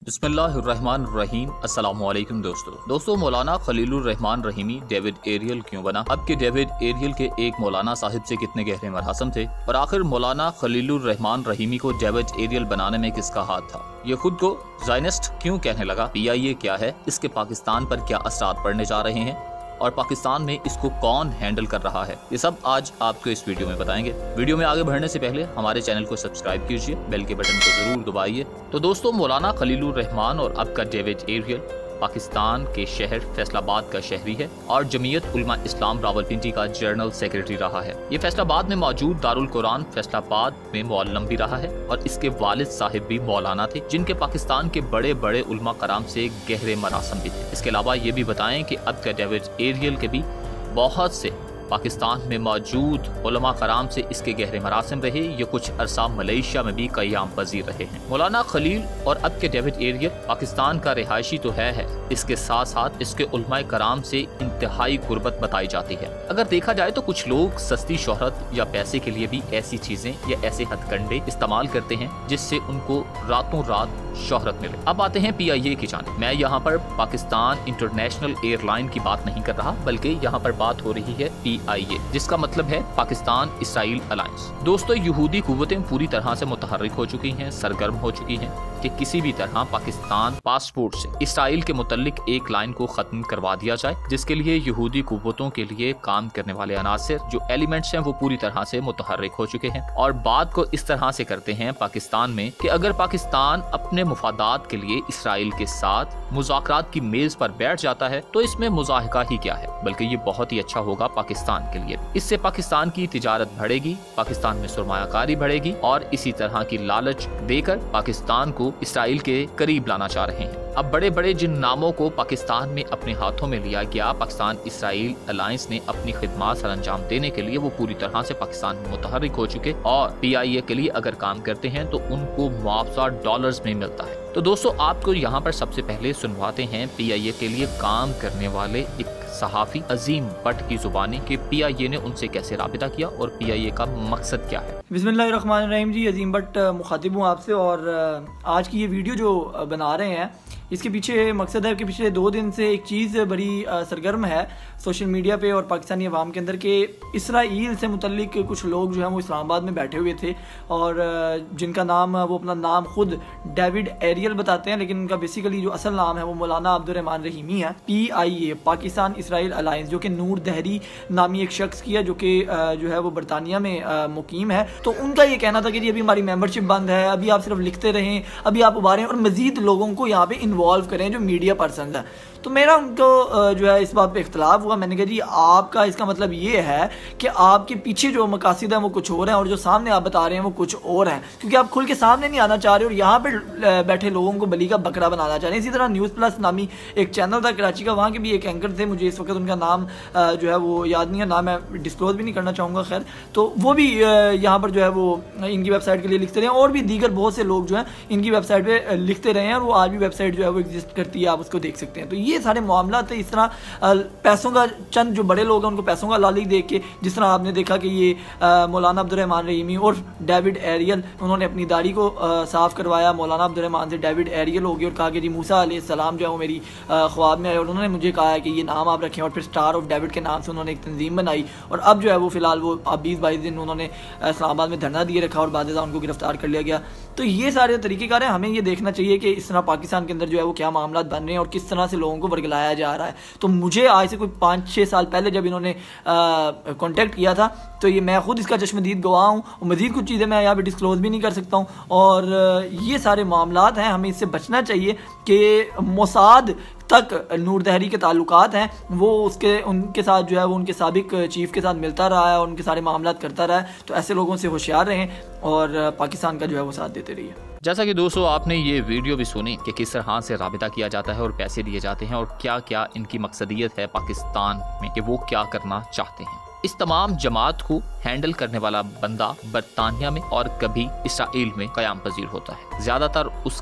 बिस्मिल्लाहिर्रहमानिर्रहीम। अस्सलामुअलैकुम दोस्तों मौलाना खलीलुर रहमान रहीमी डेविड एरियल क्यों बना? अब के डेविड एरियल के एक मौलाना साहिब से कितने गहरे मरासम थे और आखिर मौलाना खलीलुर रहमान रहीमी को डेविड एरियल बनाने में किसका हाथ था? ये खुद को ज़ायनिस्ट क्यों कहने लगा? PIA क्या है? इसके पाकिस्तान पर क्या असरात पड़ने जा रहे हैं और पाकिस्तान में इसको कौन हैंडल कर रहा है? ये सब आज आपको इस वीडियो में बताएंगे। वीडियो में आगे बढ़ने से पहले हमारे चैनल को सब्सक्राइब कीजिए, बेल के बटन को जरूर दबाइए। तो दोस्तों, मौलाना खलीलुर रहमान और अब का डेविड एरियल पाकिस्तान के शहर फैसलाबाद का शहरी है और जमीयत उलमा इस्लाम रावलपिंडी का जनरल सेक्रेटरी रहा है। ये फैसलाबाद में मौजूद दारुल कुरान फैसलाबाद में मौलम भी रहा है और इसके वालिद साहिब भी मौलाना थे, जिनके पाकिस्तान के बड़े बड़े उलमा कराम से गहरे मरासम भी थे। इसके अलावा ये भी बताएं कि अब का डेविड एरियल के भी बहुत से पाकिस्तान में मौजूद उलमा कराम से इसके गहरे मरासिम रहे। ये कुछ अरसा मलेशिया में भी क़याम पजीर रहे हैं। मौलाना खलील और अब के डेविड एरियल पाकिस्तान का रिहायशी तो है, इसके साथ साथ इसके उलमा कराम से इंतहाई गुर्बत बताई जाती है। अगर देखा जाए तो कुछ लोग सस्ती शोहरत या पैसे के लिए भी ऐसी चीजें या ऐसे हथकंडे इस्तेमाल करते हैं जिससे उनको रातों रात शोहरत मिले। अब आते हैं PIA की जानिब। मैं यहाँ पर पाकिस्तान इंटरनेशनल एयरलाइन की बात नहीं कर रहा, बल्कि यहाँ पर बात हो रही है PIA, जिसका मतलब है पाकिस्तान इसराइल अलायंस। दोस्तों, यहूदी कुव्वतें पूरी तरह से मुतहर्रिक हो चुकी हैं, सरगर्म हो चुकी हैं कि किसी भी तरह पाकिस्तान पासपोर्ट से इसराइल के मुतल्लिक एक लाइन को खत्म करवा दिया जाए, जिसके लिए यहूदी कुव्वतों के लिए काम करने वाले अनासर जो एलिमेंट्स हैं वो पूरी तरह से मुतहर्रिक हो चुके हैं। और बात को इस तरह से करते हैं पाकिस्तान में कि अगर पाकिस्तान अपने मुफादात के लिए इसराइल के साथ मुज़ाकरात की मेज पर बैठ जाता है तो इसमें मुज़ाहिका ही क्या है, बल्कि ये बहुत ही अच्छा होगा पाकिस्तान के लिए। इससे पाकिस्तान की तिजारत बढ़ेगी, पाकिस्तान में सरमायाकारी बढ़ेगी और इसी तरह की लालच देकर पाकिस्तान को इसराइल के करीब लाना चाह रहे हैं। अब बड़े बड़े जिन नामों को पाकिस्तान में अपने हाथों में लिया गया, पाकिस्तान इसराइल अलायंस ने अपनी खिदमत सर अंजाम देने के लिए वो पूरी तरह से पाकिस्तान में मुतहर्रिक हो चुके और PIA के लिए अगर काम करते हैं तो उनको मुआवजा डॉलर्स में मिलता है। तो दोस्तों, आपको यहाँ पर सबसे पहले सुनवाते हैं PIA के लिए काम करने वाले एक सहाफ़ी अजीम भट्ट की जुबानी कि PIA ने उनसे कैसे राबिता किया और PIA का मकसद क्या है। बिस्मिल्लाहिर्रहमानिर्रहीम जी, अजीम भट्ट मुखातिब हूँ आपसे और आज की ये वीडियो जो बना रहे हैं इसके पीछे मकसद है कि पिछले 2 दिन से एक चीज़ बड़ी सरगर्म है सोशल मीडिया पे और पाकिस्तानी अवाम के अंदर के इसराइल से मुतल्लिक कुछ लोग जो हैं वो इस्लामाबाद में बैठे हुए थे और जिनका नाम वो अपना नाम खुद डेविड एरियल बताते हैं, लेकिन उनका बेसिकली जो असल नाम है वो मौलाना अब्दुर रहमान रहीमी है। PIA पाकिस्तान इसराइल अलायंस जो कि नूर दहरी नामी एक शख्स की है जो कि जो है वो बरतानिया में मुकीम है। तो उनका ये कहना था कि जी अभी हमारी मेंबरशिप बंद है, अभी आप सिर्फ लिखते रहें, अभी आप उभारें और मजीद लोगों को यहाँ पे इन्वॉल्व करें जो मीडिया पर्सन है। तो मेरा उनको जो है इस बात पे इख्तलाफ हुआ। मैंने कहा जी आपका इसका मतलब ये है कि आपके पीछे जो मकासद हैं वो कुछ और हैं और जो सामने आप बता रहे हैं वो कुछ और हैं, क्योंकि आप खुल के सामने नहीं आना चाह रहे और यहाँ पे बैठे लोगों को बली का बकरा बनाना चाह रहे हैं। इसी तरह न्यूज़ प्लस नामी एक चैनल था कराची का, वहाँ के भी एक एंकर थे, मुझे इस वक्त उनका नाम जो है वो याद नहीं है, नाम मैं डिस्क्लोज भी नहीं करना चाहूँगा। खैर, तो वो भी यहाँ पर जो है वो इनकी वेबसाइट के लिए लिखते रहे और भी दीगर बहुत से लोग जो हैं इनकी वेबसाइट पर लिखते रहे हैं और वो आज भी वेबसाइट जो है वो एग्जिस्ट करती है, आप उसको देख सकते हैं। तो ये सारे मामला थे। इस तरह पैसों का, चंद जो बड़े लोग हैं उनको पैसों का लालच देख के, जिस तरह आपने देखा कि ये मौलाना अब्दुर रहमान रहीमी और डेविड एरियल उन्होंने अपनी दाढ़ी को साफ करवाया, मौलाना अब्दुर रहमान से डेविड एरियल हो गया और कहा कि जी मूसा अलैहिस्सलाम जो है वो मेरी ख्वाब में आए और उन्होंने मुझे कहा है कि ये नाम आप रखें और फिर स्टार ऑफ डेविड के नाम से उन्होंने एक तंजीम बनाई और अब जो है वो फिलहाल वो 20-22 दिन उन्होंने इस्लामाबाद में धरना दिए रखा और बाद में उनको गिरफ्तार कर लिया गया। तो ये सारे तरीक़ेकार हैं। हमें ये देखना चाहिए कि इस तरह पाकिस्तान के अंदर जो है वो क्या मामला बन रहे हैं और किस तरह से लोगों को वर्गलाया जा रहा है। तो मुझे आज से कोई 5-6 साल पहले जब इन्होंने कांटेक्ट किया था तो ये मैं खुद इसका चश्मदीद गवाह हूँ और मज़ीद कुछ चीज़ें मैं यहाँ पे डिस्क्लोज भी नहीं कर सकता हूँ। और ये सारे मामलात हैं, हमें इससे बचना चाहिए कि मोसाद तक नूर दहरी के ताल्लुकात हैं वो उनके साथ जो है वो उनके साबिक चीफ के साथ मिलता रहा है और उनके सारे मामलात करता रहा है। तो ऐसे लोगों से होशियार रहें और पाकिस्तान का जो है वो साथ देते रहिए। जैसा कि दोस्तों आपने ये वीडियो भी सुनी कि किस तरह से राबिता किया जाता है और पैसे दिए जाते हैं और क्या क्या इनकी मकसदियत है पाकिस्तान में कि वो क्या करना चाहते हैं। इस तमाम जमात को हैंडल करने वाला बंदा बरतानिया में और कभी इसराइल में क़याम पजीर होता है। ज्यादातर उसका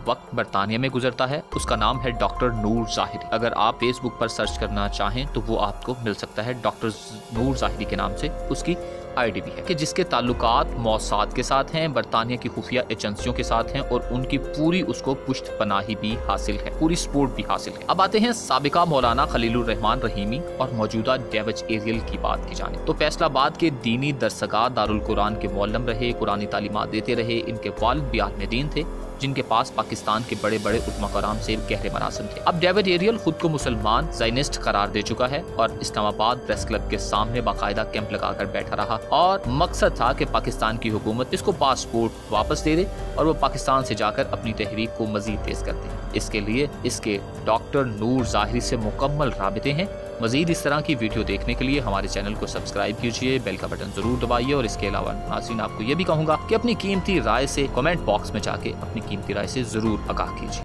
वक्त बरतानिया में गुजरता है, उसका नाम है डॉक्टर नूर ज़ाहिरी। अगर आप फेसबुक पर सर्च करना चाहें तो वो आपको मिल सकता है, डॉक्टर नूर ज़ाहिरी के नाम से उसकी आईडी भी है, कि जिसके ताल्लुकात मौसाद के साथ हैं, बरतानिया की खुफिया एजेंसियों के साथ हैं और उनकी पूरी उसको पुश्त पनाही भी हासिल है, पूरी सपोर्ट भी हासिल है। अब आते हैं साबिका मौलाना खलीलुर रहमान रहीमी और मौजूदा डेविड एरियल की बात की जाने तो फैसलाबाद के दीनी दरसगाह दारुल कुरान के मौलम रहे, कुरानी तालीमात देते रहे। इनके वालिद भी आलिम दीन थे जिनके पास पाकिस्तान के बड़े बड़े उलमा कराम से गहरे मरासिम थे। अब डेविड एरियल खुद को मुसलमान ज़ायनिस्ट करार दे चुका है और इस्लामाबाद प्रेस क्लब के सामने बाकायदा कैंप लगाकर बैठा रहा और मकसद था कि पाकिस्तान की हुकूमत इसको पासपोर्ट वापस दे दे और वो पाकिस्तान से जाकर अपनी तहरीक को मजीद तेज कर दे। इसके लिए इसके डॉक्टर नूर ज़ाहिरी से मुकम्मल राबिते हैं। मजीद इस तरह की वीडियो देखने के लिए हमारे चैनल को सब्सक्राइब कीजिए, बेल का बटन जरूर दबाइए और इसके अलावा नाज़रीन आपको ये भी कहूँगा कि अपनी कीमती राय से कमेंट बॉक्स में जाके अपनी कीमती राय से जरूर आगाह कीजिए।